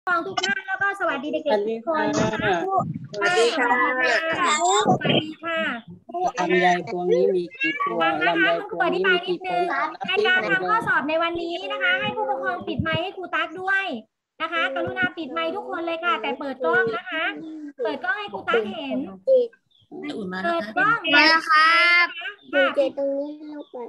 องทุกท่านแล้วก็สวัสดีเด็กสวัสๆดีทุกคค่ะนนะคะสวัสดีค่ะสวัสดีค่ะลำไยพวงนี้มีกี่พวงนะลำไยคะพคุณวครูอธิงนี้บามียนิกี่ดคนึนงนับในสิการหนึ่งทำข้อสอบในวันนี้นะคะ ให้ผู้ปกครองปิดไมค์ให้ครูตั๊กด้วยนะคะ กรุณาปิดไมค์ทุกคนเลยค่ะ แต่เปิดกล้องนะคะ เปิดกล้องให้ครูตั๊กเห็นเปิดกล้องมาแล้วครับค่ะเจตรงนี้ลงไป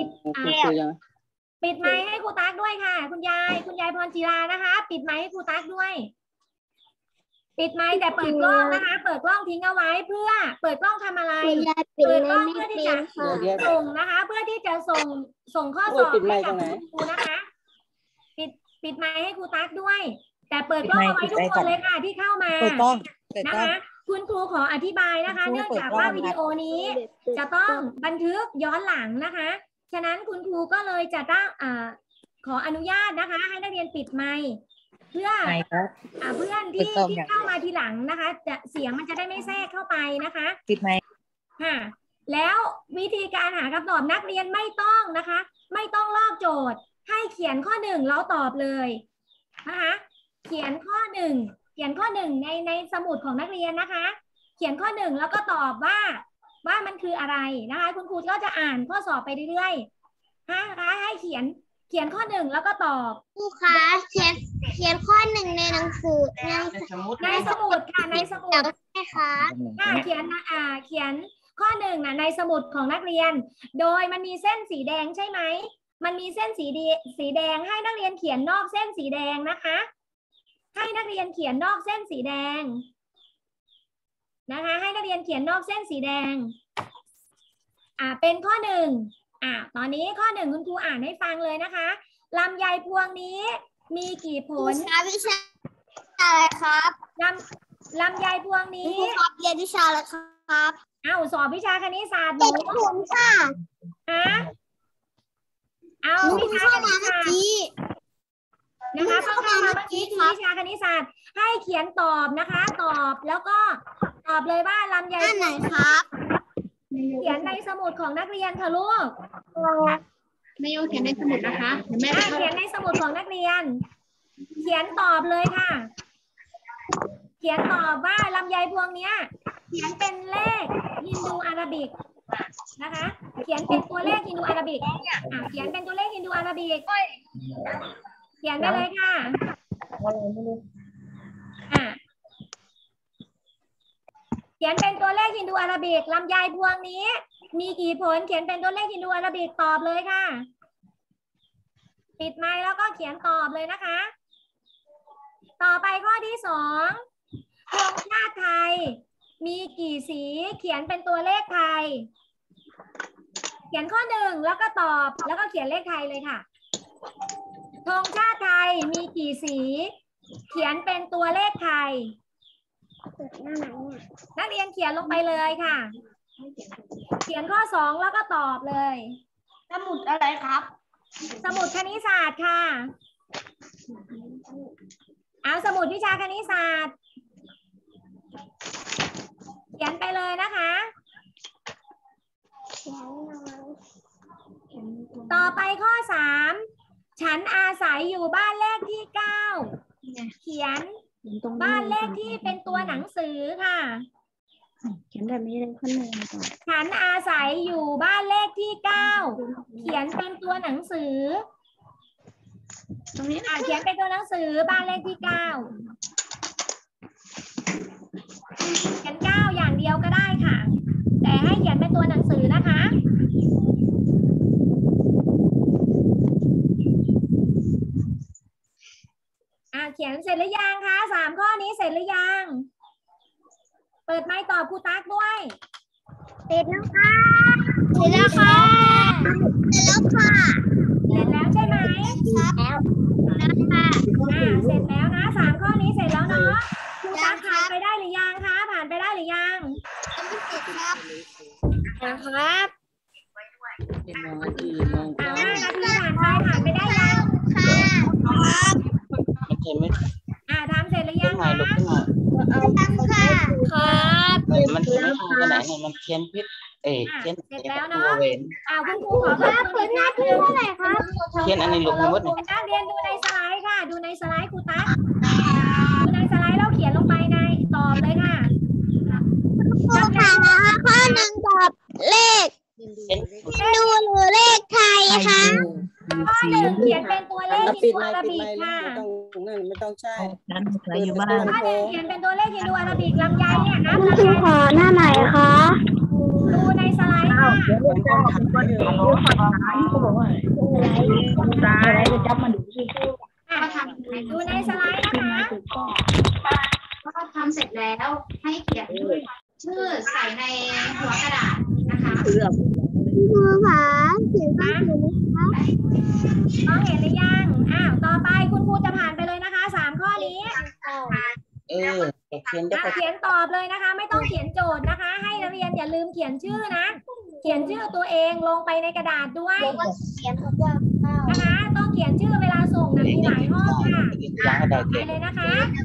ปิดไมค์ให้ครูตั๊กด้วยค่ะ คุณยายพรจีรานะคะ ปิดไมค์ให้ครูตั๊กด้วย ปิดไมค์แต่เปิดกล้องนะคะ เปิดกล้องทิ้งเอาไว้เพื่อเปิดกล้องทำอะไรคุณยายปิดเปิดไม่กล้องไม่เพื่อที่เป็จะนค่ะส่งนะคะ เพื่อที่จะส่งข้อสอบให้กับคุณครูนะคะ ปิดไมค์ให้ครูตั๊กด้วย แต่เปิดกล้องเอาไว้ทุกคนเลยค่ะที่เข้ามาเปิดกล้องนะคะ คุณครูขออธิบายนะคะ เนื่องจากว่าวิดีโอนี้จะต้องบันทึกย้อนหลังนะคะ ฉะนั้นคุณครูก็เลยจะต้องขออนุญาตนะคะ ให้นักเรียนปิดไมค์เพื่อเพื่อนที่เข้ามาทีหลังนะคะเสียงมันจะได้ไม่แทรกเข้าไปนะคะปิดไมค์ค่ะ แล้ววิธีการหาคำตอบนักเรียนไม่ต้องนะคะ ไม่ต้องลอกโจทย์ ให้เขียนข้อหนึ่งแล้วตอบเลยนะคะเขียนข้อหนึ่งในสมุดของนักเรียนนะคะ เขียนข้อหนึ่งแล้วก็ตอบว่ามันคืออะไรนะคะคุณครูก็จะอ่านข้อสอบไปเรื่อยๆนะคะให้เขียนข้อหนึ่งแล้วก็ตอบครูคะเขียนข้อหนึ่งในหนังสือในสมุดค่ะในสมุดใช่คะเขียนข้อหนึ่งในสมุดของนักเรียน โดยมันมีเส้นสีแดงใช่ไหมมันมีเส้นสีแดงให้นักเรียนเขียนนอกเส้นสีแดงนะคะให้นักเรียนเขียนนอกเส้นสีแดงนะคะให้นักเรียนเขียนนอกเส้นสีแดงเป็นข้อหนึ่งตอนนี้ข้อหนึ่งคุณครูอ่านให้ฟังเลยนะคะลำไยพวงนี้มีกี่ผลวิชาอะไรครับลำไยพวงนี้ครูครับเรียนวิชาอะไรครับสอบวิชาคณิตศาสตร์หนูผลค่ะวิชาคณิตศาสตร์นะคะเข้ามาเมื่อกี้คือวิชาคณิตศาสตร์ให้เขียนตอบนะคะตอบแล้วก็ตอบเลยว่าลำไยไหนครับเขียนในสมุดของนักเรียนค่ะลูกแม่โยเขียนในสมุดนะคะแม่เขียนในสมุดของนักเรียน เขียนตอบเลยค่ะ เขียนตอบว่าลำไยพวงเนี้ยเขียนเป็นเลขฮินดูอาราบิกนะคะเขียนเป็นตัวเลขฮินดูอาราบิกเขียนเป็นตัวเลขฮินดูอาราบิกเขียนไปเลยค่ะเขียนเป็นตัวเลขฮินดูอาราบิกลำไยพวงนี้มีกี่ผลเขียนเป็นตัวเลขฮินดูอาราบิกตอบเลยค่ะปิดไมค์แล้วก็เขียนตอบเลยนะคะต่อไปข้อที่2ธงชาติไทยมีกี่สีเขียนเป็นตัวเลขไทยเขียนข้อ1แล้วก็ตอบแล้วก็เขียนเลขไทยเลยค่ะธงชาติไทยมีกี่สีเขียนเป็นตัวเลขไทยนักเรียนเขียนลงไปเลยค่ะเขียนข้อ2แล้วก็ตอบเลยสมุดอะไรครับสมุดคณิตศาสตร์ค่ะสมุดวิชาคณิตศาสตร์เขียนไปเลยนะคะต่อไปข้อ3ฉันอาศัยอยู่บ้านเลขที่9เขียนบ้านเลขที่เป็นตัวหนังสือค่ะเขียนแบบนี้เลยข้อหนึ่งก่อนฉันอาศัยอยู่บ้านเลขที่9เขียนเป็นตัวหนังสือตรงนี้เขียนเป็นตัวหนังสือบ้านเลขที่9เขียน9อย่างเดียวก็ได้ค่ะแต่ให้เขียนเป็นตัวหนังสือนะคะเขียนเสร็จหรือยังคะ3ข้อนี้เสร็จหรือยังเปิดไมค์ตอบครูตั๊กด้วยเสร็จแล้วค่ะเสร็จแล้วค่ะเสร็จแล้วค่ะเสร็จแล้วใช่ไหมแล้วค่ะเสร็จแล้วนะ3ข้อนี้เสร็จแล้วเนาะครูตั๊กผ่านไปได้หรือยังคะผ่านไปได้หรือยังครับ 5 นาทีผ่านไปได้ยังค่ะครับมันเห็นไหมทำเสร็จหรือยังขึ้นมาคะลุกขึ้นมาทำค่ะครับมันไม่ทำกันไหนเนี่ยมันเขียนพิษเขียนเสร็จแล้วเนาะเวนคุณครูขอเปิดหน้าที่เท่าไหร่คะเขียนอันนี้ลูกให้หมดเลยนักเรียนดูในสไลด์ค่ะดูในสไลด์ครูตั๊กฮินดูอาราบิกค่ะไม่ต้องใช่นั้นใครอยู่บ้านข้อหนึ่งเขียนเป็นตัวเลขฮินดูอาราบิกลำไยเนี่ยนะคุณครูขอหน้าไหนคะดูในสไลด์ค่ะอะไรจะจับมันดูสิดูในสไลด์นะคะพอทำเสร็จแล้วให้เขียนชื่อใส่ในหัวกระดาษนะคะครูคะเขียนว่าหนูมองเห็นหรือยังต่อไปคุณครูจะผ่านไปเลยนะคะ3ข้อนี้เขียนได้เขียนตอบเลยนะคะ ไม่ต้องเขียนโจทย์นะคะ ให้นักเรียนอย่าลืมเขียนชื่อนะ เขียนชื่อตัวเองลงไปในกระดาษด้วยเขียนทุกอย่างนะคะ ต้องเขียนชื่อเวลาส่งนะมีหลายห้องค่ะยังได้ไปเก่งเลยนะคะ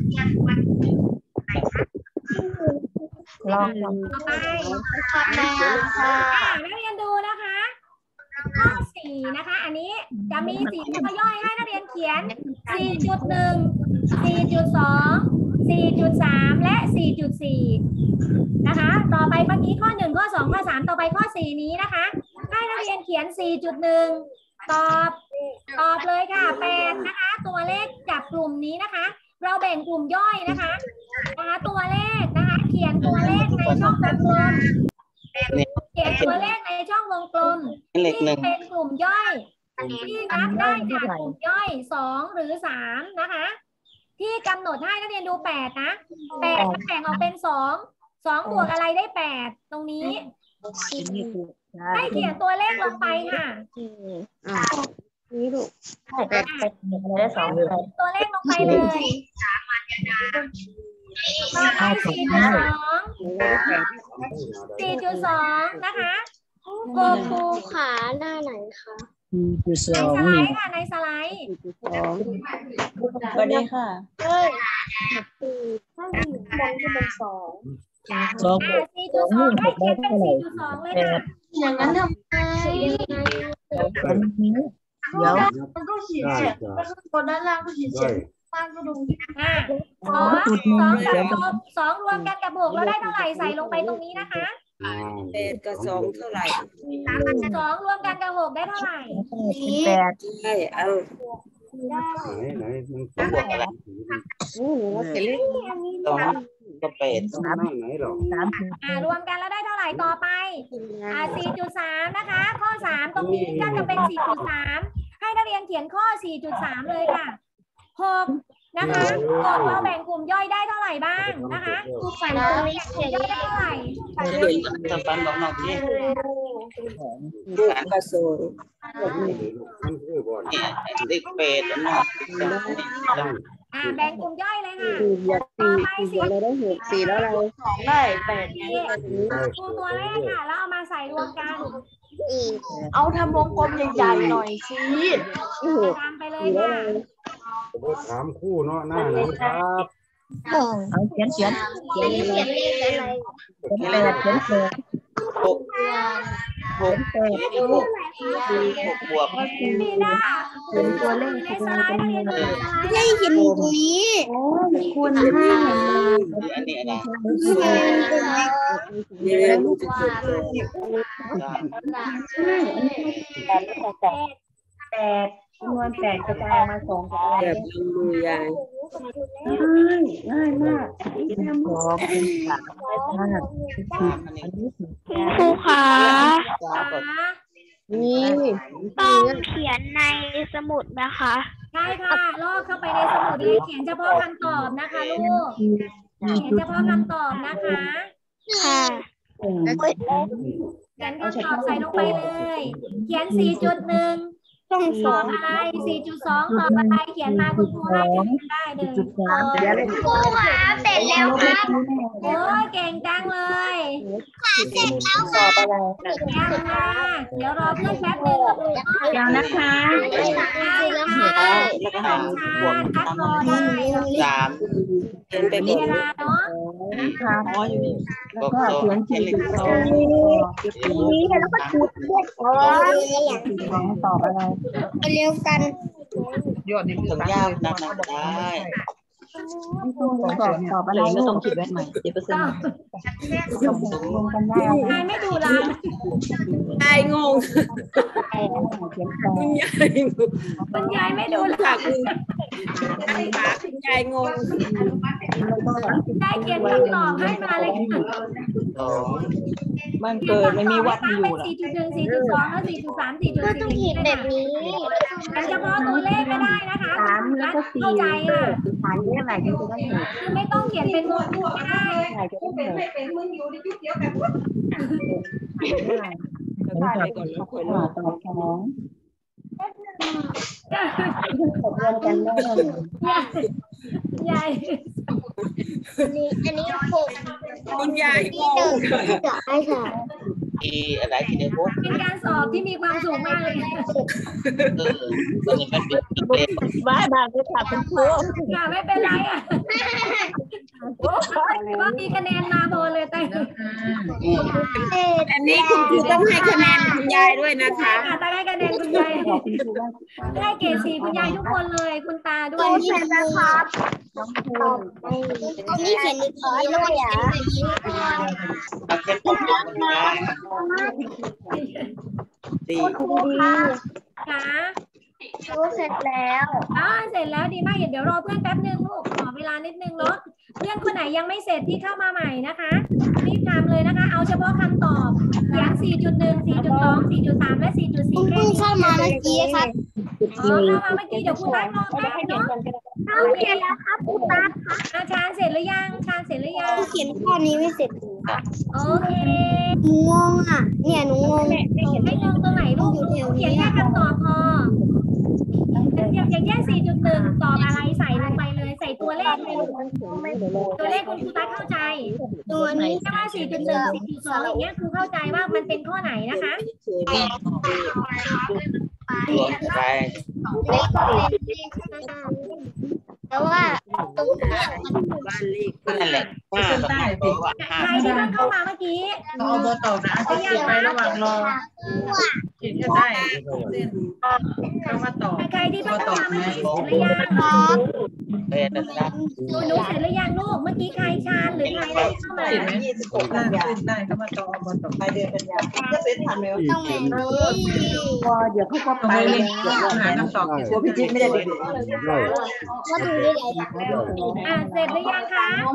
ลองต่อไปทำแล้วค่ะนักเรียนดูนะคะ ข้อ4นะคะ อันนี้จะมี4ตัวย่อยให้นักเรียนเขียน 4.1 4.2 4.3 และ 4.4 นะคะ ต่อไปเมื่อกี้ข้อ1ข้อ2ข้อ3ต่อไปข้อ4นี้นะคะ ให้นักเรียนเขียน 4.1 ตอบเลยค่ะ8นะคะ ตัวเลขจากกลุ่มนี้นะคะ เราแบ่งกลุ่มย่อยนะคะตัวเลขนะคะ เขียนตัวเลขในช่องวงกลม เขียนตัวเลขในช่องวงกลมเลขที่ 1 เป็นกลุ่มย่อยที่นับได้จากกลุ่มย่อย2หรือ3นะคะ ที่กำหนดให้นักเรียนดู8นะ8แบ่งออกเป็น2บวกอะไรได้8ตรงนี้ ให้เขียนตัวเลขลงไปค่ะนี่ลูกอะไรได้2เลยตัวเลขลงไปเลยต่อไป4.2นะคะครูขาหน้าไหนคะคือในสไลด์ค่ะในสไลด์ก็ได้ค่ะเฮ้ยถ้ามีมองที่เป็น2 4.2ให้เขียนเป็น 4.2 เลยค่ะอย่างนั้นทำไมเดี๋ยวมันก็เขียนเสร็จแล้วคนด้านล่างก็เขียนเสร็จบ้านก็ดู 2รวมกันกับบวกแล้วได้เท่าไหร่ใส่ลงไปตรงนี้นะคะ 8 กับ 2 เท่าไหร่ 2รวมกันกับ6ได้เท่าไหร่ 8 ใช่เอาต้องบวกอะไร2ก็8 รวมกันแล้วได้เท่าไหร่ต่อไป4.3 นะคะ ข้อ3ตรงนี้ก็จะเป็น 4.3 ให้นักเรียนเขียนข้อ 4.3 เลยค่ะ6นะคะ6เราแบ่งกลุ่มย่อยได้เท่าไหร่บ้างนะคะกลุ่มย่อยได้เท่าไหร่ทำฟันบอกน้องที่3 กับ 2เลข8แล้วน้องแบ่งกลุ่มย่อยเลยค่ะต่อไป4แล้วเราได้8คูตัวเลขค่ะแล้วเอามาใส่รวมกันเอาทำวงกลมใหญ่ๆหน่อยสิตามไปเลยค่ะถามคู่เนาะหน้าไหนครับเอาเขียนเขียนเลขอะไร 6บวกปีหน้าตัวเลขในสไลด์นักเรียนดูในสไลด์ได้ยินตรงนี้คุณอันนี้อะไรจำนวน8กระจายมา2กับอะไรแบบลงมือยายง่ายมาก2เป็น3ได้5อันนี้ครูขานี่ต้องเขียนในสมุดนะคะใช่ค่ะลอกเข้าไปในสมุดเลยเขียนเฉพาะคำตอบนะคะลูกเขียนเฉพาะคำตอบนะคะค่ะเขียนคำตอบใส่ลงไปเลย เขียน 4.1 ต้องตอบอะไร 4.2 ตอบอะไรเขียนมาคุณครูให้ได้เลย 3เดี๋ยวครูขาเสร็จแล้วครับโอ้ยเก่งจังเลยเสร็จแล้วตอบอะไรยังค่ะเดี๋ยวรอเพื่อนแป๊บนึงกับลูกเดี๋ยวนะคะแล้วก็ให้บวกทักรอได้ 3เป็นไปมีบวกเวลาเนาะครับบวก2เป็นเลข2 นี้แล้วก็จุดด้วย 2ตอบอะไรเร็วกันถึงยากนักได้ตอบอะไรลูกต้องคิดไว้ใหม่10%รวมกันได้ยายไม่ดูละยายงงเขียนคุณยายงงคุณยายไม่ดูละค่ะคุณยายงงยายเขียนคำตอบให้มาเลยค่ะมันเกิดไม่มีวัดอยู่เป็นล่ะ 4.1 4.2 แล้ว 4.3 ก็ต้อง 4.4 เขียนแบบนี้แต่เฉพาะตัวเลขก็ได้นะคะ 3แล้วก็4 เข้าใจค่ะฐานเท่าไหร่ถึงจะได้หนึ่งคือไม่ต้องเขียนเป็นโน้ตบุ๊กก็ได้เท่าไหร่จะได้หนึ่งเท่าไหร่ตอบ2รวมกันได้ยายอันนี้ผมคุณยายงที่งเดิมได้ค่ะอะไรที่ในพวกเป็นการสอบที่มีความสุขมากเลยตอนนี้มันเป็นจุดเด่นบ้านก็ถามคุณครูค่ะไม่เป็นไรอ่ะว่ามีคะแนนมาพอเลยแต่อันนี้คุณครูต้องให้คะแนนคุณยายด้วยนะคะแต่ได้คะแนนคุณยายได้เกรด4คุณยายทุกคนเลยคุณตาด้วยเขียนนะครับนี่เขียนอีกทีด้วยอ่ะเอาแค่ผมนะครูค่ะค่ะครูเสร็จแล้วเสร็จแล้วดีมากเดี๋ยวรอเพื่อนแป๊บนึงลูกขอเวลานิดนึงเนาะเพื่อนคนไหนยังไม่เสร็จที่เข้ามาใหม่นะคะรีบทำเลยนะคะเอาเฉพาะคำตอบเขียน 4.1 4.2 4.3 และ 4.4 แค่นี้เข้ามาเมื่อกี้ครับเข้ามาเมื่อกี้เดี๋ยวคุณตั้งรอแป๊บเนาะเข้าเรียนแล้วครับครูตาชาญเสร็จหรือยังชาญเสร็จหรือยังเขียนข้อนี้ไม่เสร็จโอเคหนูงงอ่ะเนี่ยหนูงงไม่งงตรงไหนลูกเขียนแค่คำตอบพออย่างเช่น 4.1 ตอบอะไรใส่ลงไปเลยใส่ตัวเลขเลยลูกตัวเลขคุณครูตั๊กเข้าใจตัวนี้ถ้าว่า 4.1 4.2 อย่างเงี้ยคือเข้าใจว่ามันเป็นข้อไหนนะคะตัวไปแต่ว่าตรงนี้บ้านเลขนั่นแหละ5ใต้ตัวว่าใครที่เพิ่งเข้ามาเมื่อกี้เอาเบอร์ตอบนะจะเขียนไประหว่างรอเขียนก็ได้เข้ามาตอบใครที่เพิ่งเข้ามาเมื่อกี้เสร็จหรือยังเป็นนะครับหนูเสร็จหรือยังลูกเมื่อกี้ใครชาญหรือใครได้เข้ามา 26กันยาได้เข้ามาตอบเบอร์ตอบไปเดือนกันยาจะเสร็จทันไหมต้องแบบนี้พอเดี๋ยวเขาก็ไปเลยหาคำตอบตัวพี่จิ๊บไม่ได้เด็กว่าดูได้ไหนเสร็จหรือยังคะ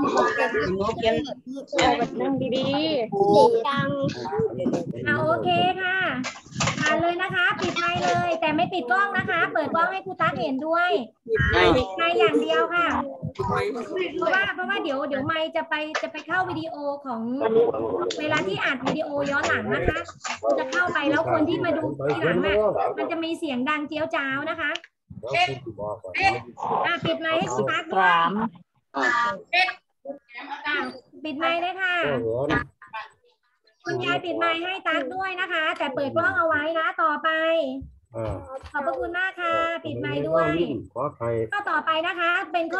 นั่งดีสีดังโอเคค่ะผ่านเลยนะคะ ปิดไมค์เลย แต่ไม่ปิดกล้องนะคะ เปิดกล้องให้ครูตั๊กเห็นด้วยปิดไมค์อย่างเดียวค่ะเพราะว่าเดี๋ยวไมค์จะไปเข้าวิดีโอของเวลาที่อัดวิดีโอย้อนหลังนะคะจะเข้าไปแล้วคนที่มาดูทีหลังน่ะมันจะมีเสียงดังเจี๊ยวจ้าวนะคะปิดไมค์ให้ครูตั๊กด้วยปิดไมค์เลยค่ะคุณยายปิดไมค์ให้ตั๊กด้วยนะคะ แต่เปิดกล้องเอาไว้นะต่อไปขอบพระคุณมากค่ะปิดไมค์ด้วยก็ต่อไปนะคะ เป็นข้อ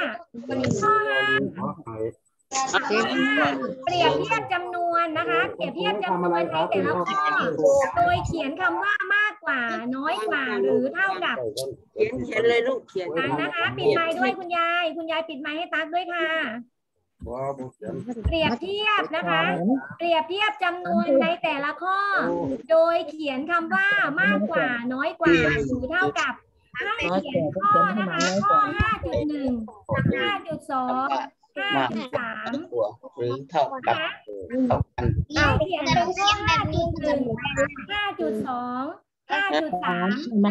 5เปรียบเทียบจำนวนนะคะ เปรียบเทียบจำนวนในแต่ละข้อโดยเขียนคำว่ามากกว่าน้อยกว่าหรือเท่ากับเขียนเลยลูกเขียนนะคะปิดไมค์ด้วยคุณยายปิดไมค์ให้ตั๊กด้วยค่ะเปรียบเทียบนะคะ เปรียบเทียบจำนวนในแต่ละข้อ โดยเขียนคำว่ามากกว่าน้อยกว่าหรือเท่ากับให้เขียนข้อนะคะข้อ 5.1 5.2 5.3 หรือเท่ากับเอาเขียนเป็นข้อ 5.1 5.2 5.3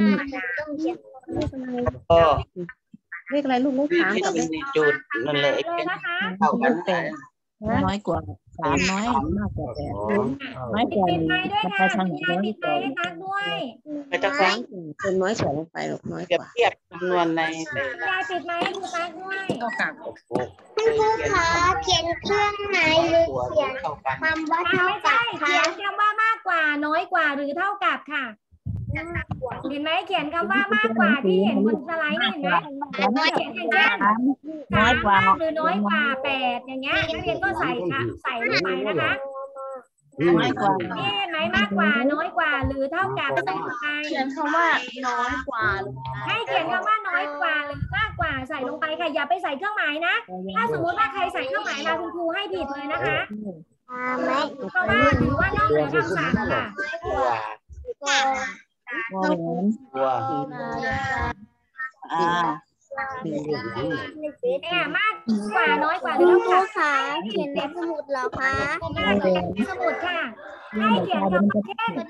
ก็เลขอะไรลูกเลขถามกับเลขจุดนั่นเลยเลยนะคะเท่ากันน้อยกว่า3น้อยมากกว่า8น้อยกว่าปิดไมค์ด้วยค่ะคุณยายปิดไมค์ให้ตั๊กด้วยก็จะฟังเป็นน้อยกว่าลงไปหรอกน้อยเปรียกบว่าเทียบจำนวนในคุณยายปิดไมค์ให้ครูตั๊กด้วยเท่ากับคุณครูคะเขียนเครื่องในหรือเขียนเท่ากันคำว่าเท่าไม่กัใช่บเขียนคำว่ามากกว่าน้อยกว่าหรือเท่ากับค่ะเห็นไหมเขียนคำว่ามากกว่าที่เห็นบนสไลด์นี่เห็นไหมเขียนอย่างเช่นน้อยกว่าหรือน้อยกว่า8อย่างเงี้ยนักเรียนก็ใส่ค่ะใส่ลงไปนะคะน้อยกว่านี่เห็นไหมมากกว่าน้อยกว่าหรือเท่ากับใส่ลงไปเขียนคำว่าน้อยกว่าให้เขียนคำว่าน้อยกว่าหรือมากกว่าใส่ลงไปค่ะอย่าไปใส่เครื่องหมายนะถ้าสมมติว่าใครใส่เครื่องหมายมาคุณครูให้ผิดเลยนะคะเพราะว่าถือว่านอกเหนือคำสั่งค่ะว่าเนี่ยมากกว่าน้อยกว่าหรือเท่ากับค่ะเขียนในสมุดเหรอคะได้เขียนในสมุดค่ะให้เขียนคำว่าเช่น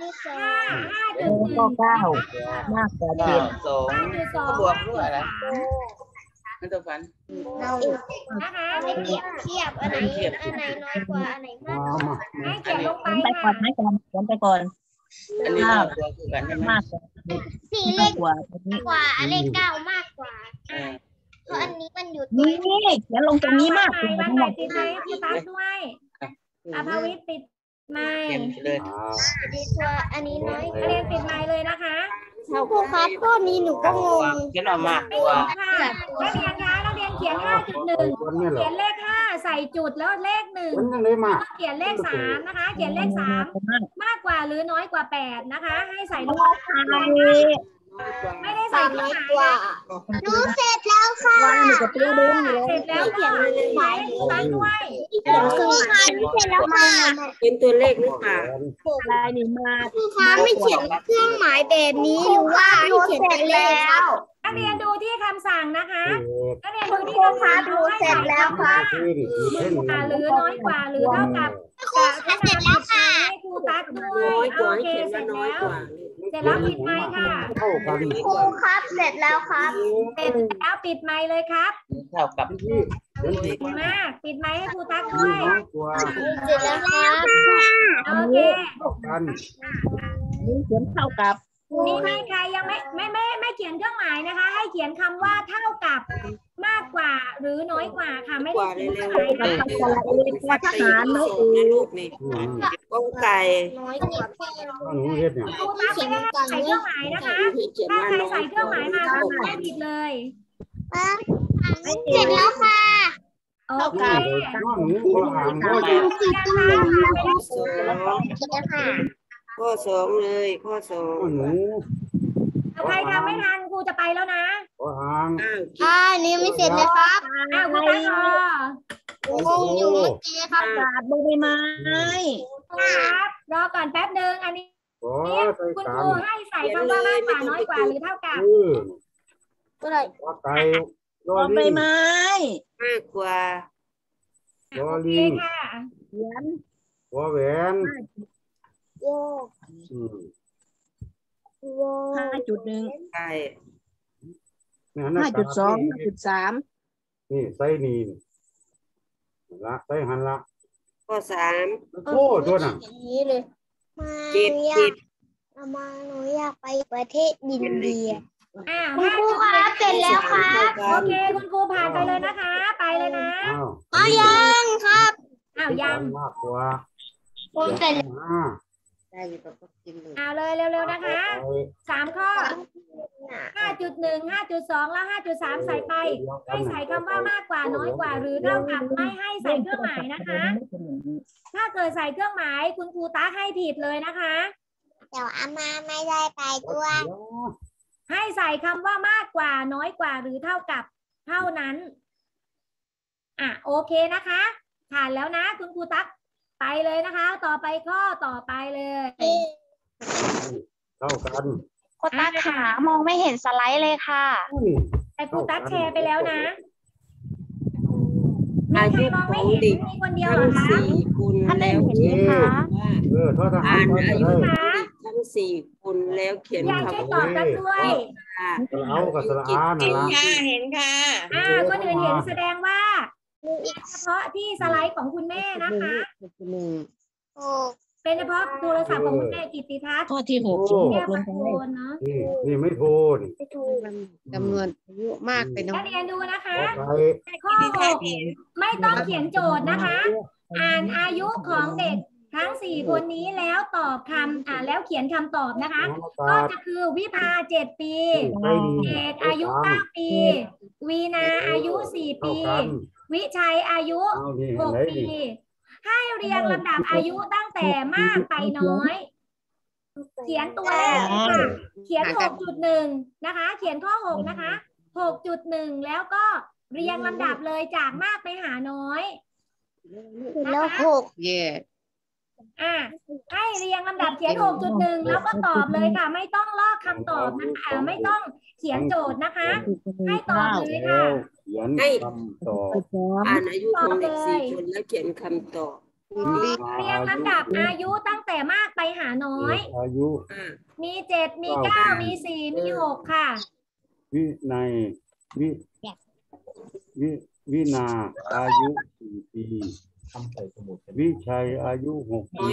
5.1 ก็9มากกว่า7 5.2 บวกด้วยอะไรไม่ต้องฝันนะคะไม่เปรียบเทียบอันไหนน้อยกว่าอันไหนมากกว่าให้เขียนลงไปไปก่อค่ะนไหมก่อนเขียนไปก่อนอันนี้ตัวคือกันใช่ไหมมากกว่าสี่เลมากขกว่าตัวนี้กว่าเลข9มากกว่าเพราะอันนี้มันอยู่ตัวนี่เขียนลงตรงนี้มากกว่าวันทั้งไหหนมดติดไหมพี่ตั๊กด้วยอภวิทย์ติดไหมเต็มเลยตัวอันนี้น้อยเรียนติดไหมเลยนะคะครูครับข้อนี้หนูก็งงเขียนออกมากไม่กงว่างค่ะนักเรียนคะนักเรียนเขียน 5.1 เขียนเลข 5 ใส่จุดแล้วเลข 1 มันยังได้มากเขียนเลข 3 นะคะ เขียนเลข 3 มากกว่าหรือน้อยกว่า 8 นะคะ ให้ใส่ลงไปไม่ได้ใส่เครื่องหมายนะหนูเสร็จแล้วค่ะหนูก็ตัวเดิมอยู่เสร็จแล้วก็หมายเลขนั้นด้วยครูคะหนูเสร็จแล้วค่ะเป็นตัวเลขหรือเปล่าลายนี่มากครูคะไม่เขียนเครื่องหมายแบบนี้หรือว่าให้เขียนเป็นเลขครับนักเรียนดูที่คำสั่งนะคะ นักเรียนคุดูณที่ครูคำสั่คะงหนูเสร็จแล้วค่ะหรือน้อยกว่าหรือเท่ากับครูคะเสร็จแล้วค่ะให้ครูตั๊กด้วยโอเคเสร็จแล้ว เสร็จแล้วปิดไมค์ค่ะเท่ากันครูครับเสร็จแล้วครับเสร็จแล้วปิดไมค์เลยครับเท่ากับที่เดี๋ยวดีมาก ปิดไมค์ให้ครูตั๊กมีด้วยน้อยกว่าเสร็จแล้วครับโอเคเท่ากันนี่เขียนเท่ากับมีใครยังไม่เขียนเครื่องหมายนะคะ ให้เขียนคำว่าเท่ากับมากกว่าหรือน้อยกว่าค่ะ ไม่ได้เขียนเครื่องหมายนะทหารทหารไม่เอกกงไก่น้อยกว่าถ้าหนูเฮ็ดเนี่ยครูตั๊กไม่ได้ให้ใส่เครื่องหมายนะคะ ถ้าใครใส่เครื่องหมายมาครูไม่ผิดเลยเสร็จแล้วค่ะโอเคน้องหนูก็อ่านว่ายังค่ะเสร็จแล้วค่ะข้อ2เลยข้อหนูใครทำไม่ทันครูจะไปแล้วนะก็อ่านนี่ไม่เสร็จเลยครับอ้าวครูตั๊กรองงอยู่เมื่อกี้ครับกาดใบไม้ครับรอก่อนแป๊บนึงอันนี้ก็ใส่คุณกัคน รูให้ใส่คำว่ามากกว่าน้อยกว่าหรือเท่ากับว่าไก่รอใบลิงไม้ 5มากกว่ารอโอเคลิงค่ะเขียนวอแหวนโย 5.1 ไก่ 5.2 5.3 นี่ใส่นี่ละใส่หันละข้อโอ้ตัวน่ะอย่างนี้เลยเจ็ดมาหนูอยากไปประเทศอินเดียอ้าวคุณครูครับเสร็จแล้วครับโอเคคุณครูผ่านไปเลยนะคะ ไปเลยนะอ้าวยังครับอ้าวยังมากกว่าผมเสร็จได้อยู่กับกินเลยอ้าวเลยเร็วๆนะคะ 3 ข้อ 5.1 5.2 แล้ว 5.3 ใส่ไป ให้ใส่คำว่ามากกว่าน้อยกว่าหรือเท่ากับไม่ให้ใส่เครื่องหมายนะคะ ถ้าเกิดใส่เครื่องหมายคุณครูตั๊กให้ผิดเลยนะคะเดี๋ยวอาม่าไม่ได้ไปด้วยให้ใส่คำว่ามากกว่าน้อยกว่าหรือเท่ากับเท่านั้นโอเคนะคะผ่านแล้วนะคุณครูตั๊กไปเลยนะคะ ต่อไปข้อต่อไปเลยเท่ากันโคตาขามองไม่เห็นสไลด์เลยค่ะแต่ครูตั๊กแชร์ไปแล้วนะอายุมองขไม่องเห็นเด็กมีคนเดียวทั้เหรง อคะ 4คนแล้วเห็นไหมคะถ้าทหารอ่านก็อาได้ยุของเด็กทั้ง4คนแล้วเขียนอยากคำช่วยตอบกันด้วยสระเอากับสระอานั่นละเห็นค่ะคนอื่นเห็นแสดงว่าเฉพาะที่สไลด์ของคุณแม่นะคะโอ้เป็นเฉพาะโทรศัพท์ของคุณแม่กิตติทัศน์ข้อที่6 แก้ลปังญไปโนเนาะนี่ไม่โทนไม่ถูกจำนวนอายุมากไปหน่อนักยเรียนดูนะคะใส่ข้อ6ไม่ต้องเขียนโจทย์นะคะ อ่านอายุของเด็กทั้ง4คนนี้แล้วตอบคำแล้วเขียนคำตอบนะคะ ก็จะคือวิภา7 ปี เอกอายุ9 ปี วีนาอายุ4 ปี วิชัยอายุ6 ปี ให้เรียงลำดับอายุตั้งแต่มากไปน้อย เขียนตัวเลขค่ะเขียน 6.1 นะคะเขียนข้อ 6 นะคะ 6.1 แล้วก็เรียงลำดับเลยจากมากไปหาน้อยแล้วหกเย่ให้เรียงลำดับเขียน 6.1 แล้วก็ตอบเลยค่ะไม่ต้องลอกคำตอบนะคะไม่ต้องเขียนโจทย์นะคะ ให้ตอบเลยค่ะเขียนคำตอบอ่านอายุของเด็ก4 คนแล้วเขียนคำตอบเรียงลำดับอายุตั้งแต่มากไปหาน้อยอายุมี 7 มี 9 มี 4 มี 6 ค่ะวินัยวินาอายุ4 ปีวิชัยอายุ6 ปี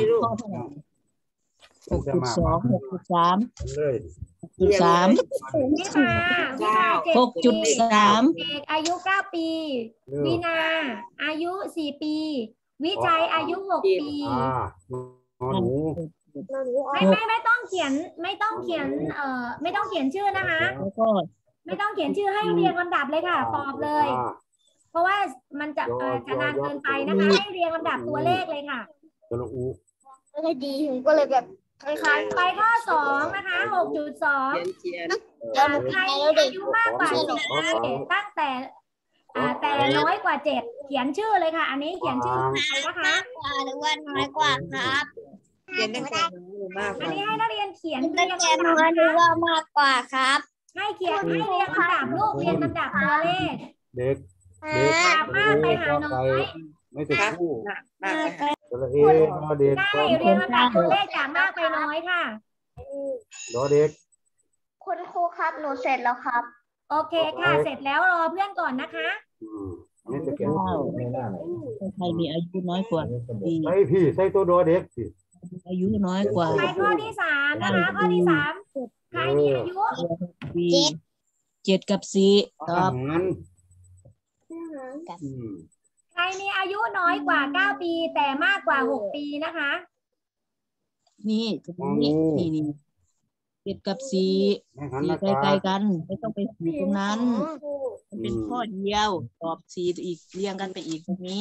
6.2 เลย 6.3 วิชา 6.3 เด็กอายุ 9 ปี วินาอายุ 4 ปี วิชัยอายุ 6 ปีหนูไม่ต้องเขียนไม่ต้องเขียนชื่อนะคะแล้วก็ไม่ต้องเขียนชื่อให้เรียงลำดับเลยค่ะ ตอบเลย เพราะว่ามันจะนานเกินไปนะคะ ให้เรียงลำดับตัวเลขเลยค่ะตระอูก็เลยดีผมก็เลยแบบคล้ายไปข้อ 2 นะคะ 6.2 เขียนใครมีอายุมากกว่า10ปีตั้งแต่แต่น้อยกว่า7เขียนชื่อเลยค่ะ อันนี้เขียนชื่อเลยนะคะๆหรือว่าน้อยกว่าครับเขียนตั้งแต่มากอันนี้ให้นักเรียนเขียนตั้งแต่น้อยหรือว่ามากกว่าครับให้เรียงลำดับลูกเรียงลำดับตัวเลขเด็กจากมากไปหาน้อยไม่ติดคู่มากตระเอเด็กใช่เรียงลำดับตัวเลขจากมากไปน้อยค่ะเด็กคุณครูครับหนูเสร็จแล้วครับโอเคค่ะ เสร็จแล้วรอเพื่อนก่อนนะคะนี่จะเขียนใครมีอายุน้อยกว่าปีใส่พี่ใส่ตัวเด็กสิอายุน้อยกว่าไปข้อที่ 3 นะคะ ข้อที่ 3 ใครมีอายุปี 7 กับ 4 ตอบใครมีอายุน้อยกว่า 9 ปี แต่มากกว่า 6 ปีนะคะนี่จะมีนี่7 กับ 4 ใกล้ๆกัน ไม่ต้องไปอยู่ตรงนั้นมันเป็นข้อเดียวตอบ4อีกเรียงกันไปอีกตรงนี้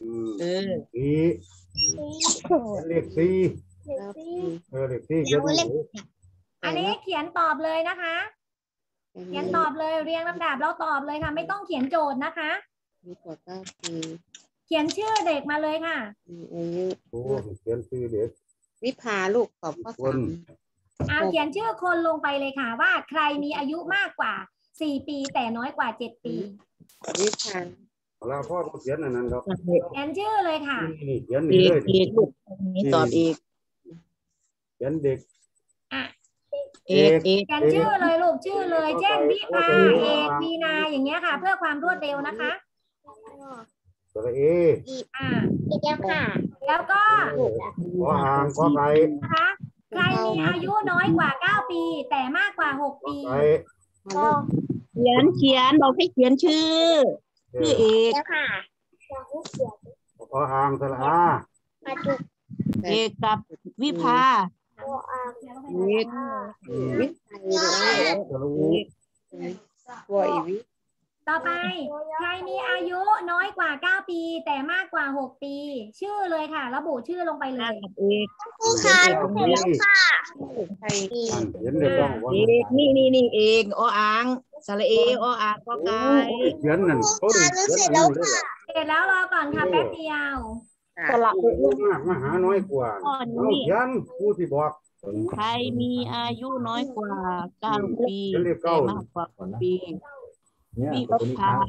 เลข4เลข4เขียนอันนี้เขียนตอบเลยนะคะ เขียนตอบเลยเรียงลำดับแล้วตอบเลยค่ะ ไม่ต้องเขียนโจทย์นะคะมีกว่า9 ปีเขียนชื่อเด็กมาเลยค่ะมีอายุโอ้เขียนชื่อเด็กวิภาลูกตอบข้อเขียนชื่อคนลงไปเลยค่ะ ว่าใครมีอายุมากกว่า 4 ปี แต่น้อยกว่า 7 ปีวิภาแล้วพ่อเขียนนั่นครับเขียนชื่อเลยค่ะนี่เขียนเอนี่กเลยเอกลูกนี่ตอบเอกเขียนเด็กเอกเอกเขียนชื่อเลยลูกชื่อเลย เช่นวิภาเอกวีนาอย่างเงี้ยค่ะ เพื่อความรวดเร็วนะคะตระเออีกแล้วค่ะแล้วก็ขออ่างขอไก่นะคะใครมีอายุน้อยกว่า 9 ปี แต่มากกว่า 6 ปีไก่เขียนบอกให้เขียนชื่อเอกแล้วค่ะขออ่างตระอามาจุกเอกกับวิภาเอกวิไทยตระอูบัวอีวิต่อไป ใครมีอายุน้อยกว่า 9 ปี แต่มากกว่า 6 ปี ชื่อเลยค่ะ ระบุชื่อลงไปเลยเอกครูค่ะหนูเสร็จแล้วค่ะไทยเขียนเด็กต้องเอกนี่เอกออ่างสระเอออ่างก็ไก่เขียนนั่นเสร็จแล้วค่ะเสร็จแล้วรอก่อนค่ะแป๊บเดียวสระมากมาหาน้อยกว่าเอาเขียนผู้ที่บอกใครมีอายุน้อยกว่า 9 ปีแต่มากกว่า6 ปีวิภา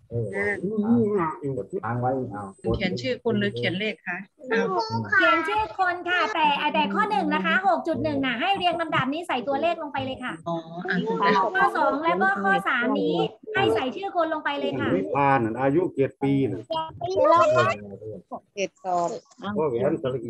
ทางไว้เอาเขียนชื่อคนหรือเขียนเลขคะเขียนชื่อคนค่ะ แต่ข้อ 1 นะคะ 6.1 น่ะให้เรียงลำดับนี้ใส่ตัวเลขลงไปเลยค่ะอ๋อถูกแล้วข้อ 2 แล้วก็ข้อ 3 นี้ให้ใส่ชื่อคนลงไปเลยค่ะวิพานั่นอายุ7 ปีน่ะแล้วค่ะเจ็ดตอบก็แหวนตระอี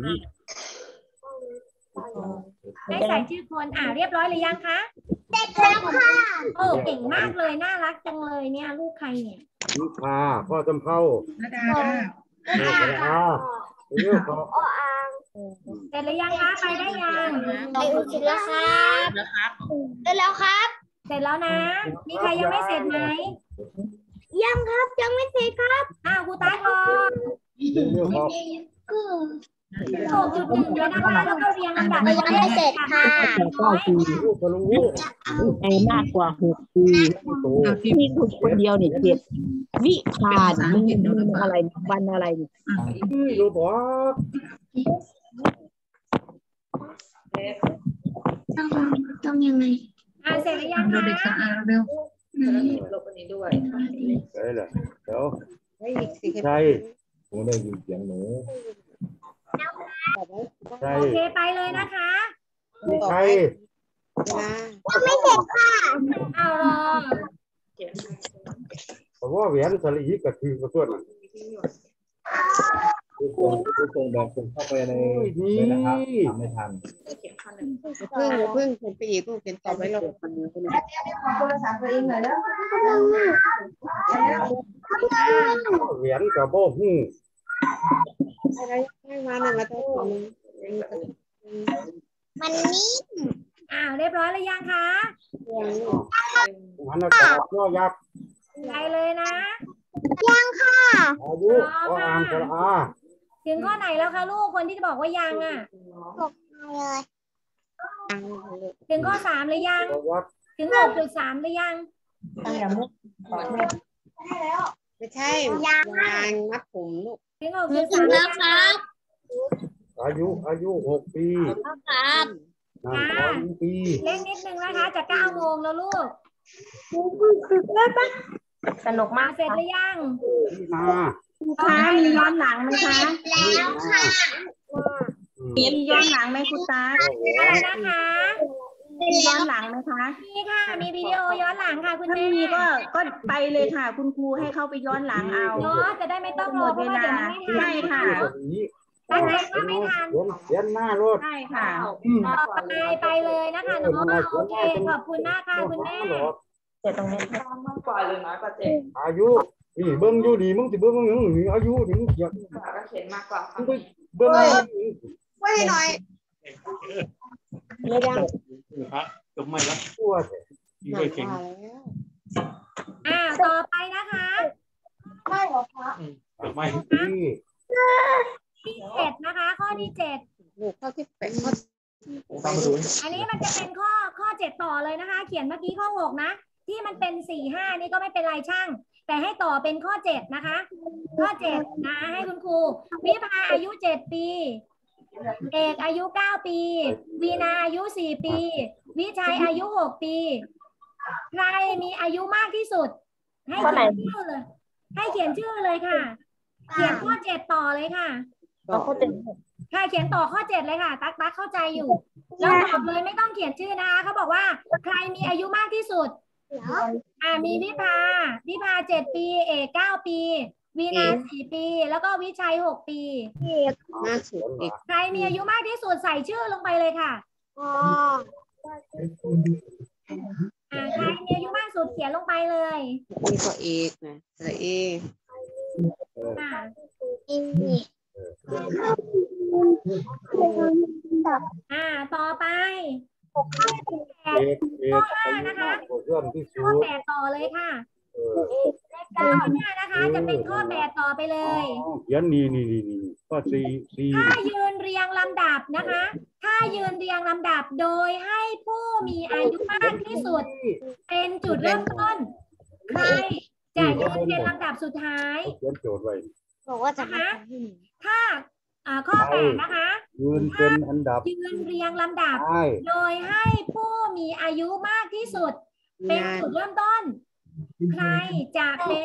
ให้ใส่ชื่อคนเรียบร้อยหรือยังคะเสร็จแล้วค่ะโอ้เก่งมากเลยน่ารักจังเลยเนี่ยลูกใครเนี่ยวิพาพ่อจำเข้าระดาค่ะเรื่องเขาเสร็จหรือยังคะไปได้ยังไปอุ่นเสร็จแล้วครับนะครับเสร็จแล้วครับเสร็จแล้วนะ มีใครยังไม่เสร็จไหมยังครับยังไม่เสร็จครับครูตายก่อนเรื่องเขาคือ 6.1เลยนะคะแล้วก็เรียงลำดับยังไม่เสร็จค่ะลูกก็รู้ไอ้มากกว่า6 ปีที่ถูกคนเดียวเนี่ย7 วิผ่านมึงอะไรวันอะไรเนี่ยรู้บอกต้องยังไงเสร็จหรือยังเราคะเด็กสะอาดเร็วลบอันนี้ด้วยได้เลยเดี๋ยวไม่อีกสิใช่ผมได้ยินเสียงหนูใช่โอเคไปเลยนะคะใช่ไม่เสร็จค่ะเอารอแต่ว่าแหวนสลีกับคือกระตุ้นผู้ชมบอกผมเข้าไปในเลยนะครับทำไม่ทันพึ่งคนไปอีกลูกเขียนตอบไว้เราแหวนกับโบ้หูอะไรให้มาหนึ่งแล้วต้องมันนิ่มเรียบร้อยหรือยังคะหันอากาศย่อยักษ์ไปเลยนะยังค่ะอายุก็อ่านกระอาถึงข้อไหนแล้วคะลูกคนที่จะบอกว่ายังอ่ะตกมาเลยถึงข้อ3หรือยังวัดถึง 6.3หรือยังไม่ใช่ยางมัดผมลูกถึง 6.3 แล้วครับอายุ6 ปีครับ 100 ปีเล่นนิดนึงนะคะจะ9 โมงแล้วลูกสนุกมากเสร็จหรือยังนาคะมีย้อนหลังไหมคะแล้วค่ะมีย้อนหลังไหมคุณตาได้นะคะมีย้อนหลังไหมคะมีค่ะ มีวิดีโอย้อนหลังค่ะคุณถ้าแม่มีก็ไปเลยค่ะ คุณครูให้เข้าไปย้อนหลังเอาเนาะจะได้ไม่ต้องรอเพราะว่าเดี๋ยวมันไม่ทันใช่ค่ะถ้าใครก็ไม่ทันเขียนหน้ารถใช่ค่ะต่อไปเลยนะคะเนาะโอเคขอบคุณมากค่ะคุณแม่เดี๋ยวตรงนี้อายุนี่เบิ้งอยู่ดีมึงจะเบิ้งมึงอายุถึงเขียนเขียนมากกว่าเบิ้งไว้หน่อยเลยยังครับจบไม่แล้วตัวยิ่งด้วยเก่งต่อไปนะคะจบไม่ที่ที่7นะคะ ข้อที่7 ลูกเข้าที่เป็ดตามมาดูอันนี้มันจะเป็นข้อ7ต่อเลยนะคะ เขียนเมื่อกี้ข้อ6นะที่มันเป็น4 5นี่ก็ไม่เป็นไรช่าง แต่ให้ต่อเป็นข้อ7นะคะ ข้อ7นะให้คุณครูวิภาอายุ7 ปีเอกอายุ9 ปีวีนาอายุ4 ปีวิชัยอายุ6 ปีใครมีอายุมากที่สุดให้เขียนชื่อเลยให้เขียนชื่อเลยค่ะ เขียนข้อ7ต่อเลยค่ะค่ะเขียนต่อข้อ7เลยค่ะ ตั๊กเข้าใจอยู่แล้วตอบเลยไม่ต้องเขียนชื่อนะคะเขาบอกว่าใครมีอายุมากที่สุดมีวิภา7 ปีเอก9 ปีวีนา4 ปีแล้วก็วิชัย6 ปีมากสุดอีกใครมีอายุมากที่สุดใส่ชื่อลงไปเลยค่ะใครมีอายุมากสุดเขียนลงไปเลยมีตัวเอกนะตัวเอกต่อไปข้อ5นะคะเรื่องที่สุข้อด 8ต่อเลยค่ะเลข9เนี่ยนะคะจะเป็นข้อ8ต่อไปเลยเขียนนี่ข้อ4 ถ้ายืนเรียงลำดับนะคะ ถ้ายืนเรียงลำดับโดยให้ผู้มีอายุมากที่สุดเป็นจุดเริ่มต้นใครจะยืนเป็นลำดับสุดท้ายเขียนโจทย์ไว้บอกว่าจะถ้าข้อ8นะคะยืนเป็นอันดับยืนเรียงลำดับใช่โดยให้ผู้มีอายุมากที่สุดเป็นจุดเริ่มต้น ใครจะเป็น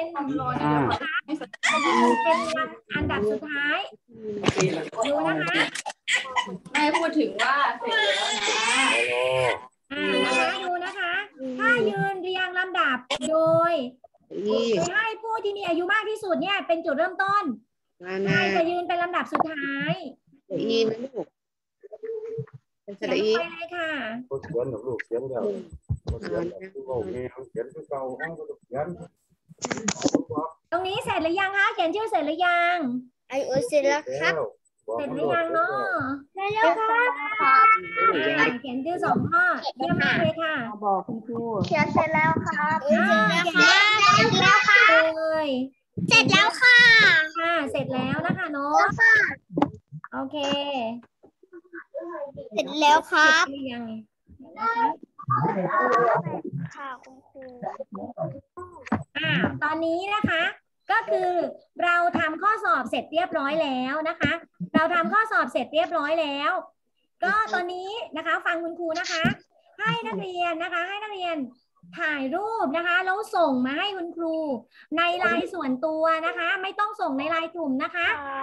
อันดับสุดท้ายดูนะคะไม่พูดถึงว่าเสร็จแล้วนะนะคะดูนะคะ ถ้ายืนเรียงลำดับโดยให้ผู้ที่มีอายุมากที่สุดเนี่ยเป็นจุดเริ่มต้นใครจะยืนเป็นลำดับสุดท้ายอีนะลูกเป็นสเขียนระอีไปเลยค่ะเขียนหนูลูกเขียนเดียวเขียนโอ้โหเขียนคือเก่าห้องก็เขียนตรงนี้เสร็จหรือยังคะเขียนชื่อเสร็จหรือยังไอโอเสร็จแล้วครับเสร็จหรือยังเนาะได้แล้วครับเขียนชื่อ2 ข้อเยี่ยมมากเลยค่ะบอกคุณครูเขียนเสร็จแล้วครับเขียนแล้วค่ะเลยเสร็จแล้วค่ะเสร็จแล้วนะคะเนาะโอโอเคเสร็จแล้วครับเสร็จหรือยังค่ะคุณครูตอนนี้นะคะก็คือเราทำข้อสอบเสร็จเรียบร้อยแล้วนะคะ เราทำข้อสอบเสร็จเรียบร้อยแล้ว ก็ตอนนี้นะคะฟังคุณครูนะคะ ให้นักเรียนนะคะให้นักเรียนถ่ายรูปนะคะแล้วส่งมาให้คุณครูในไลน์ส่วนตัวนะคะ ไม่ต้องส่งในไลน์กลุ่มนะคะ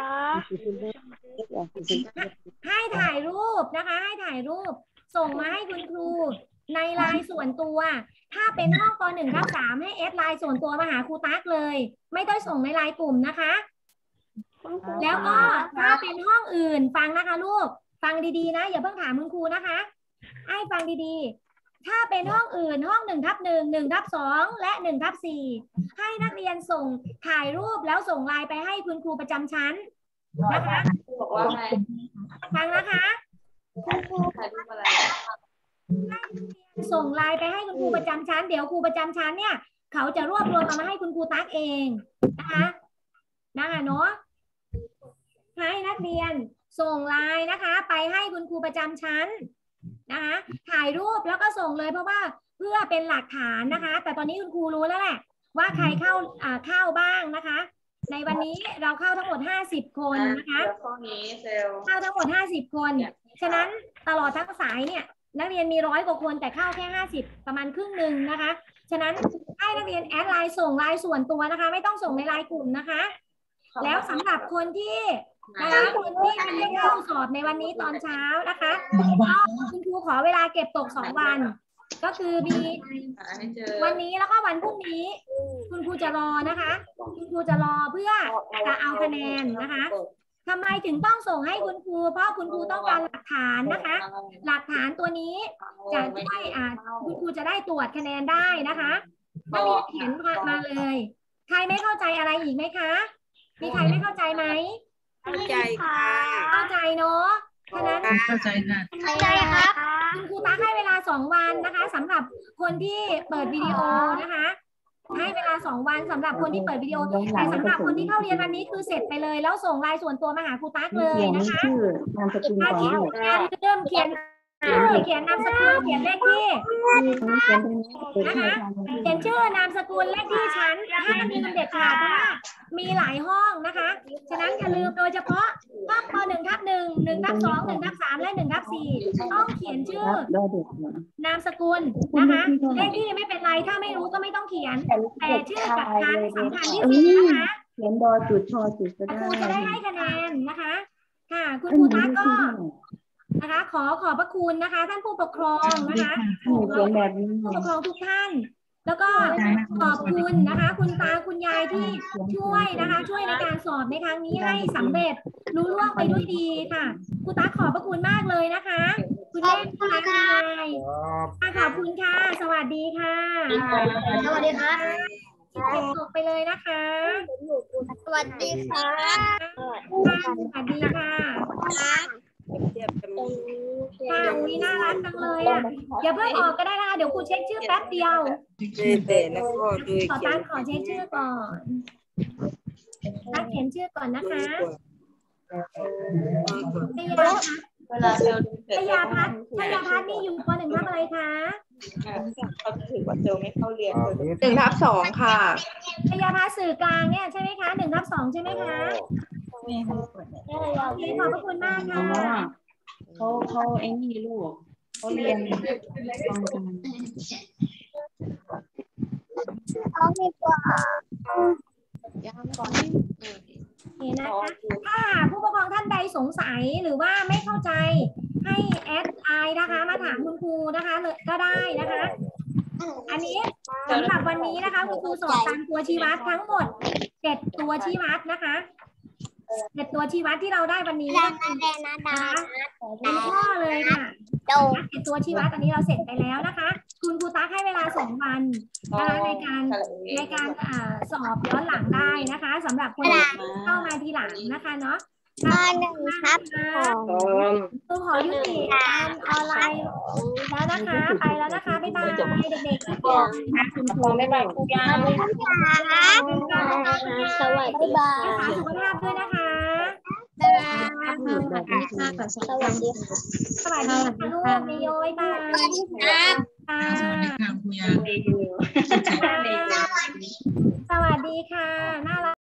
ให้ถ่ายรูปนะคะให้ถ่ายรูปส่งมาให้คุณครูในไลน์ส่วนตัว ถ้าเป็นห้องป .1/3 ให้แอดไลน์ส่วนตัวมาหาครูตั๊กเลย ไม่ต้องส่งในไลน์กลุ่มนะคะ แล้วก็ถ้าเป็นห้องอื่นฟังนะคะลูกฟังดีๆนะอย่าเพิ่งถามคุณครูนะคะให้ฟังดีๆถ้าเป็นห้องอื่นห้อง 1/1 1/2 และ 1/4 ให้นักเรียนส่งถ่ายรูปแล้วส่งไลน์ไปให้คุณครูประจำชั้นนะคะฟังนะคะส่งไลน์ไปให้คุณครูประจำชั้นเดี๋ยวครูประจำชั้นเนี่ยเขาจะรวบรวมมาให้คุณครูตั๊กเองนะคะเนาะให้นักเรียนส่งไลน์นะคะไปให้คุณครูประจำชั้นนะคะถ่ายรูปแล้วก็ส่งเลยเพราะว่าเพื่อเป็นหลักฐานนะคะแต่ตอนนี้คุณครูรู้แล้วแหละว่าใครเข้าบ้างนะคะในวันนี้เราเข้าทั้งหมด50คนนะคะเข้าทั้งหมด50คนฉะนั้นตลอดทั้งสายเนี่ยนักเรียนมี100 กว่าคนแต่เข้าแค่50ประมาณครึ่งหนึ่งนะคะฉะนั้นให้นักเรียนแอดไลน์ส่งไลน์ส่วนตัวนะคะไม่ต้องส่งในไลน์กลุ่มนะคะแล้วสำหรับคนที่นะคะคนที่ไม่ได้เข้าสอบในวันนี้ตอนเช้านะคะก็คุณครูขอเวลาเก็บตก2 วันก็คือมีวันนี้แล้วก็วันพรุ่งนี้คุณครูจะรอนะคะคุณครูจะรอเพื่อจะเอาคะแนนนะคะทำไมถึงต้องส่งให้คุณครูเพราะคุณครูต้องการหลักฐานนะคะหลักฐานตัวนี้จะช่วยคุณครูจะได้ตรวจคะแนนได้นะคะนักเรียนเขียนมาเลยใครไม่เข้าใจอะไรอีกไหมคะมีใครไม่เข้าใจไหมเข้าใจค่ะเข้าใจเนาะฉะนั้นเข้าใจค่ะเข้าใจครับคุณครูตั๊กให้เวลา2 วันนะคะสำหรับคนที่เปิดวิดีโอนะคะให้เวลา2 วันสำหรับคนที่เปิดวิดีโอแต่สำหรับคนที่เข้าเรียนวันนี้คือเสร็จไปเลยแล้วส่งไลน์ส่วนตัวมาหาครูตั๊กเลยนะคะถ้าที่เริ่มเขียนเขียนนามสกุลเขียนเลขที่นะคะเขียนชื่อนามสกุลเลขที่ชั้นห้ามลืมเด็ดขาดเพราะว่ามีหลายห้องนะคะฉะนั้นอย่าลืมโดยเฉพาะห้องป .1/1 1/2 1/3 และ 1/4 ต้องเขียนชื่อนามสกุลนะคะเลขที่ไม่เป็นไรถ้าไม่รู้ก็ไม่ต้องเขียนแต่ชื่อกับชั้นสำคัญที่สุดนะคะเขียนดอจุดชอจุดก็ได้ครูจะได้ให้คะแนนนะคะค่ะคุณครูตั๊กก็นะคะขอบพระคุณนะคะท่านผู้ปกครองนะคะผู้ปกครองทุกท่านแล้วก็ขอบคุณนะคะคุณตาคุณยายที่ช่วยนะคะช่วยในการสอบในครั้งนี้ให้สำเร็จรุ่ล่วงไปด้วยดีค่ะครูตั๊กขอบพระคุณมากเลยนะคะคุณแม่คุณตาคุณยายขอบคุณค่ะสวัสดีค่ะสวัสดีครับเก็บตกไปเลยนะคะสวัสดีค่ะสวัสดีค่ะนี่น่ารักจังเลยอ่ะอย่าเพิ่งออกก็ได้นะคะเดี๋ยวครูเช็คชื่อแป๊บเดียวขอตั้งขอเช็คชื่อก่อนตั้งเขียนชื่อก่อนนะคะชยาพัฒน์นี่อยู่ป .1 ทับอะไรคะเขาถือว่าเจอไม่เข้าเรียน 1/2 ค่ะชยาพัฒน์สื่อกลางเนี่ยใช่ไหมคะ1/2ใช่ไหมคะโอเคขอบพระคุณมากค่ะเขาไอ้นี่ลูกเขาเรียนเอาดีกว่านี่นะคะถ้าผู้ปกครองท่านใดสงสัยหรือว่าไม่เข้าใจให้แอดไลน์นะคะมาถามคุณครูนะคะเลยก็ได้นะคะอันนี้สำหรับวันนี้นะคะคุณครูสอนตามตัวชี้วัดทั้งหมด7 ตัวชี้วัดนะคะ7 ตัวชี้วัดที่เราได้วันนี้นะคะเป็นข้อเลยค่ะ7 ตัวชี้วัดตอนนี้เราเสร็จไปแล้วนะคะคุณครูตั๊กให้เวลา2 วันนะคะในการสอบย้อนหลังได้นะคะสำหรับคนที่เข้ามาทีหลังนะคะเนาะ 1 ครับครูขอยุติการออนไลน์แล้วนะคะไปแล้วนะคะบ๊ายบายเด็กๆที่บอกคุณครูบ๊ายบายครูยาวสวัสดีค่ะรักษาสุขภาพด้วยนะคะบ๊ายบายสวัสดีค่ะสวัสดีค่ะลูกมีโยยบายค่ะสวัสดีค่ะครูยาสวัสดีค่ะน่ารัก